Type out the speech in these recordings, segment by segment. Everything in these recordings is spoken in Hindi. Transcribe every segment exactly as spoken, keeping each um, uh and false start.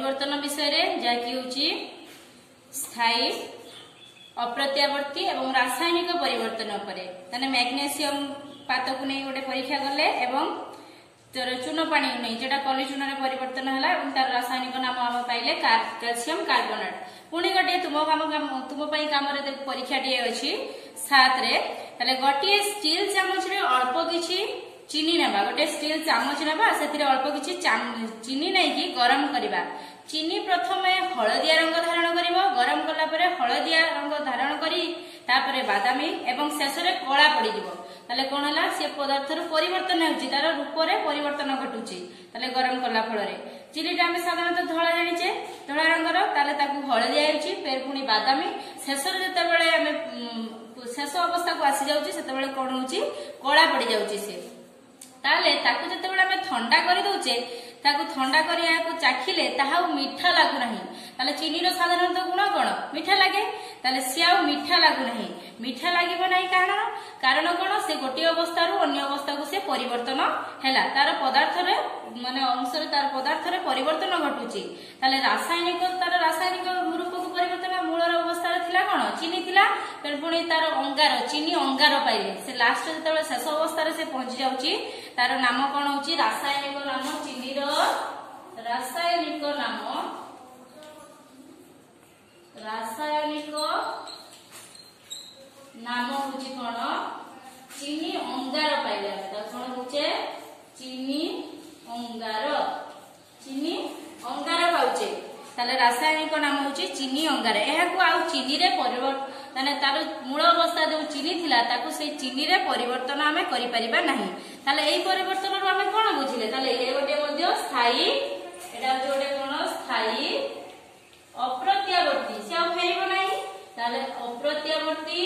परिवर्तन विषय जहाँकि होची स्थायी अप्रत्यावर्ती एवं रासायनिक परिवर्तन उपरे तने मैग्नेशियम पात को नहीं गोटे परीक्षा कले एवं चून पानी नहीं जेटा कली चून परिवर्तन है और तार रासायनिक नाम आम पाइले कैल्शियम कार्बोनेट। पुणी गोटे तुम काम तुम कम परीक्षा टे अच्छी सात रे गोटे स्टील चामच रे अल्प किछि चीनी नेबा गोटे स्टील चामच नेबा से अल्प किछि चीनी नहीं गरम करवा। चीनी प्रथमे हलदिया रंग धारण करिवो गरम कला परे हलदिया रंग धारण करी तापरे बादामी एवं शेष रे कला पड़ी जिवो ताले कोन हला से पदार्थ रो परिवर्तन होउची तार रूप रे परिवर्तन घटुची ताले गरम कला फल रे चीनी टा हम साधारणतः धळा जानिचे धळा रंग रो ताले ताकू हलदिया होउची फेर पुनी बादामी शेष रे जते बेले हम शेष अवस्था को आसी जाउची सेते बेले कोन होउची कला पड़ी जाउची से ताले ताकू जते बेले हम ठंडा करि दउचे ताकू ठंडा करी या चाखिले ताहा मीठा लागु नाही ताले चीनी रो साधारणतः गुण कोन मीठा लागे ताले सिया मीठा लागु नाही मीठा लागिबो नाही कारण कारण कोन से गोटे अवस्था रु अन्य अवस्था को से परिवर्तन हैला तार पदार्थ रे माने अंश रे तार पदार्थ रे परिवर्तन घटुची ताले रासायनिक तार रासायनिक रूप को परिवर्तन मूल रो अवस्था रे थिला कोन चीनी थिला फेर पुणी तार अंगार चीनी अंगार पाइले से लास्ट जते शेष अवस्था रे से पहुंची जाउची तार नाम कोन होची रासायनिक नाम चीनी रो रासायनिक नाम रासायनिक नाम होची कोन चीनी अंगार पाइले त कोन होचे चीनी अंगार चीनी अंगार पाउचे ताले रासायनिक नाम होची चीनी अंगार एहा को आ चीनी रे परिवर्तन ताने तार मूल अवस्था जो चीनी थिला ताकू से चीनी रे परिवर्तन हमें करि परिबा नाही ताले एई परिवर्तन रो हमें कोन बुझिले ताले ए गोटे मध्ये स्थायी एटा गोटे कोन स्थायी अप्रत्यावर्ती से आ फेरिबो नाही ताले अप्रत्यावर्ती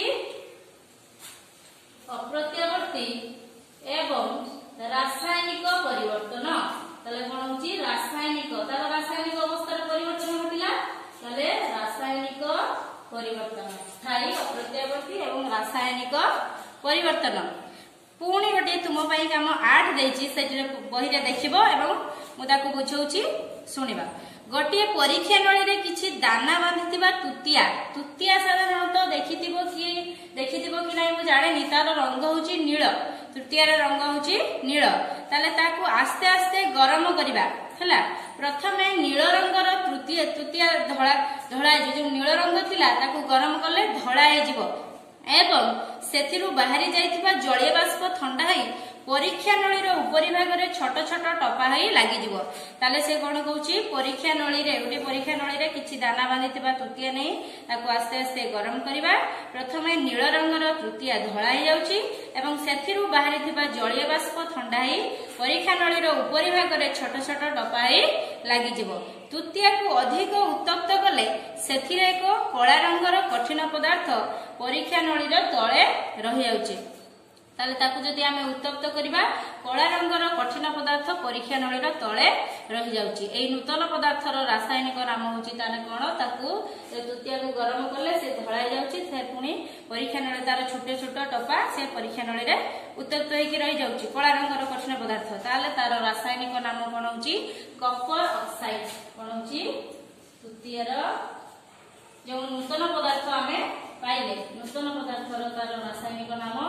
अप्रत्यावर्ती एवं रासायनिक परिवर्तन ताले कोन होची रासायनिक तार रासायनिक अवस्था रे परिवर्तन घटिला ताले रासायनिक परिवर्तन स्थायी अप्रत्यावर्ती एवं रासायनिक परिवर्तन। पुणी गोटे तुम काम आठ देछि सेटरे बही रे देखिबो एवं मु ताकू बुझौछि सुनिबा। गोटे परीक्षा नळी रे किछि दाना बांधितिबा तुतिया तुतिया साधारणतः देखिथिबो कि देखिथिबो कि नै मु जाने तार रंग होछि नील तुतिया रे रंग होछि नील ताले ताकू आस्ते आस्ते गरम करिबा हला प्रथमे नील रंगर तृतीय तुतिया धळा धळा जो नील रंग थिला ताकू गरम करले धळा हे जिवो एवं सेथिरु बाहरी जाइथिबा जलीय बाष्प ठंडा होई परीक्षा नळी रो उपरी भाग रे छोट छोट टपा होई लागि जिवो ताले से कोन कहउची परीक्षा नळी रे गोटे परीक्षा नळी रे किछि दाना बांधिथिबा तृतीय नै ताकू आस्ते आस्ते गरम करिबा प्रथमे नील रंगर तृतीय धळा हे जाउची एवं सेथिरु बाहरी थिबा जलीय बाष्प ठंडा होई परीक्षा नळी रो उपरी भाग रे छोट छोट टपा होई लागि जिवो तृतीय को अधिक उत्तप्त कले सेथिरे एक कला रंगर कठिन पदार्थ परीक्षा नळी रो तळे रहि जाउची ताले ताकू जदि आमे उत्तप्त करिबा कला रंगर कठिन पदार्थ परीक्षा नळी रो तळे रहि जाउची एई नूतन पदार्थ रो रासायनिक नाम होची ताने कोन ताकू तृतीय को गरम करले से धळा जाउची फेर पुनी परीक्षा नळी तार छोटे छोटे टपा से परीक्षा नळी रे उत्तप्त होई कि रहि जाउची कला रंगर कठिन पदार्थ ताले तार रासायनिक नाम कोन होची कपर ऑक्साइड कोन होची तृतीय रो जो नूतन पदार्थ आमे पाइले नूतन पदार्थ रो तार रासायनिक नाम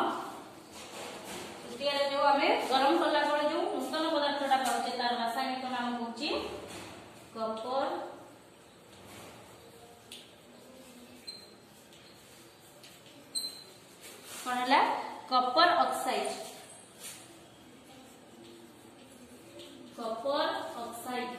जो आमे गरम कला पड़े जो नूतन पदार्थटा पाउचे तार रासायनिक नाम होची कपर कोनला कपर ऑक्साइड कपर ऑक्साइड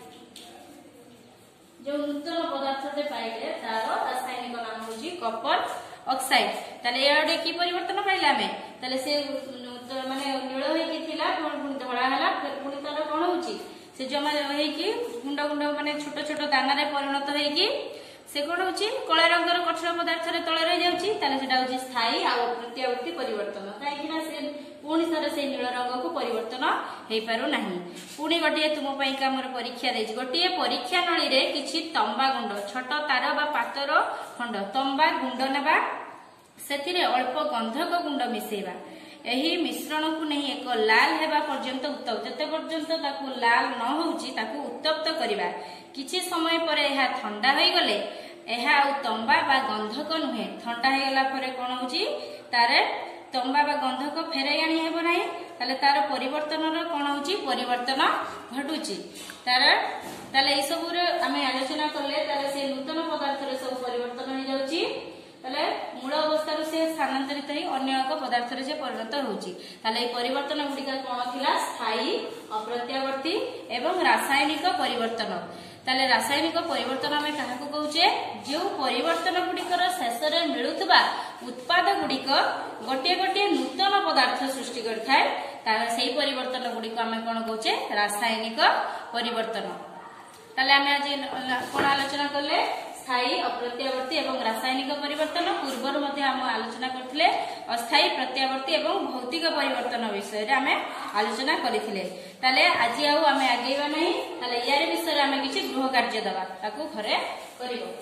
जो नूतन पदार्थटे पाइले तार रासायनिक नाम होची कपर ऑक्साइड ताले याडे की परिवर्तन पाइले आमे ताले से माने नील होई थिला पुणी धळा हला पुणी तार कोन होची से जमा होई कि गुंडा गुंडा माने छोट छोट दाना रे परिणत होई कि से कोन होची कला रंगर कठोर पदार्थ रे तळे रहि जाउची ताले सेटा होची स्थायी आ प्रत्यावर्ती परिवर्तन काहे कि ना से पुणी तार से नील रंग को परिवर्तन हेई पारु नाही। पुणी गोटे तुम पई कामर परीक्षा देछि गोटे परीक्षा नळी रे किछि तंबा गुंड छोट तार बा पातर खंड तंबा गुंड नेबा सेथिरे अल्प गंधक गुंड मिसेबा एही मिश्रण को नहीं एक लाल हेबा पर्यंत उत्तप्त जते पर्यंत ताकू लाल न होउची ताकू उत्तप्त करिबा किछि समय परे एहा ठंडा होई गले एहा आ तंबा बा गंधक नुहे ठंडा हो गला परे कोन होउची तारे तंबा बा गंधक फेराई आनी हेबो नाही ताले तार परिवर्तन रो कोन होउची परिवर्तन घटुची तार ताले ए सब रे आमे आलोचना करले ताले से नूतन पदार्थ रे सब परिवर्तन हो जाउची ताले मूल अवस्था रो से स्थानांतरित होई अन्य एक पदार्थ रे से परिणत होउची ताले ए परिवर्तन गुडी का कोन थिला स्थायी अप्रत्यावर्ती एवं रासायनिक परिवर्तन ताले रासायनिक परिवर्तन आमे काहाको कहउचे जो परिवर्तन गुडिकर शेष रे मिलुतबा उत्पाद गुडिक गोटे गोटे नूतन पदार्थ सृष्टि करथाय ताले सेही परिवर्तन गुडिक आमे कोन कहउचे रासायनिक परिवर्तन ताले आमे आज कोन आलोचना करले स्थायी अप्रत्यावर्ती एवं रासायनिक परिवर्तन पूर्वर मध्ये हम आलोचना करथिले अस्थायी प्रत्यावर्ती एवं भौतिक परिवर्तन विषय रे आमे आलोचना करिथिले ताले आज आउ आमे आगेबा नाही ताले यार विषय रे आमे किछि गृह कार्य दबा ताकू घरे करिवो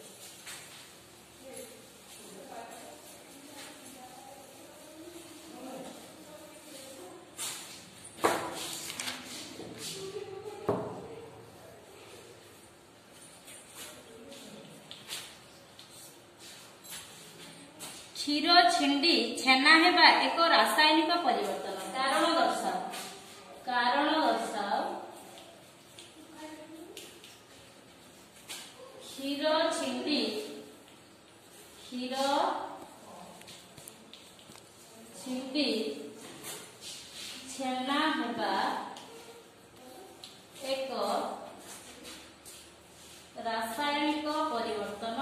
क्षीर छिंडी छेना हेबा एक रासायनिक परिवर्तन कारण दर्शाओ कारण दर्शाओ क्षीर छिंडी क्षीर छिंडी छेना हेबा एक रासायनिक परिवर्तन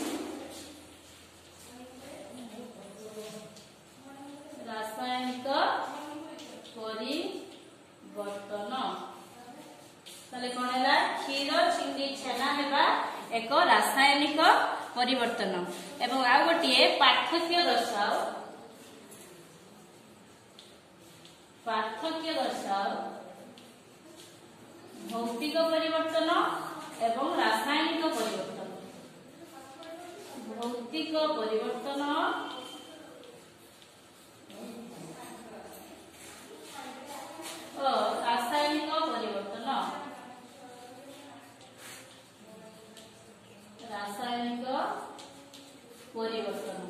रासायनिक परिवर्तन ताले कोन हैला क्षीर छिंडी छेना हेबा एक रासायनिक परिवर्तन एवं आ गोटिए पार्थक्य दर्शाओ पार्थक्य दर्शाओ भौतिक परिवर्तन एवं रासायनिक परिवर्तन भौतिक परिवर्तन रासायनिक परिवर्तन रासायनिक परिवर्तन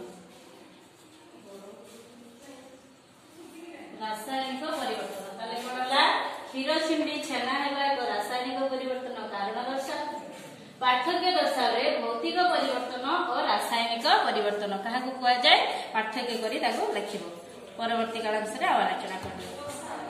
रासायनिक परिवर्तन ताले कोनला क्षीर छिंडी छेना हेबा एक रासायनिक परिवर्तन कारण दर्शा पार्थक्य दर्शावे भौतिक परिवर्तन और रासायनिक परिवर्तन काहा को कुआ जाय पार्थक्य करी ताको लिखिबो परवर्ती काल विषय आलोचना करबो।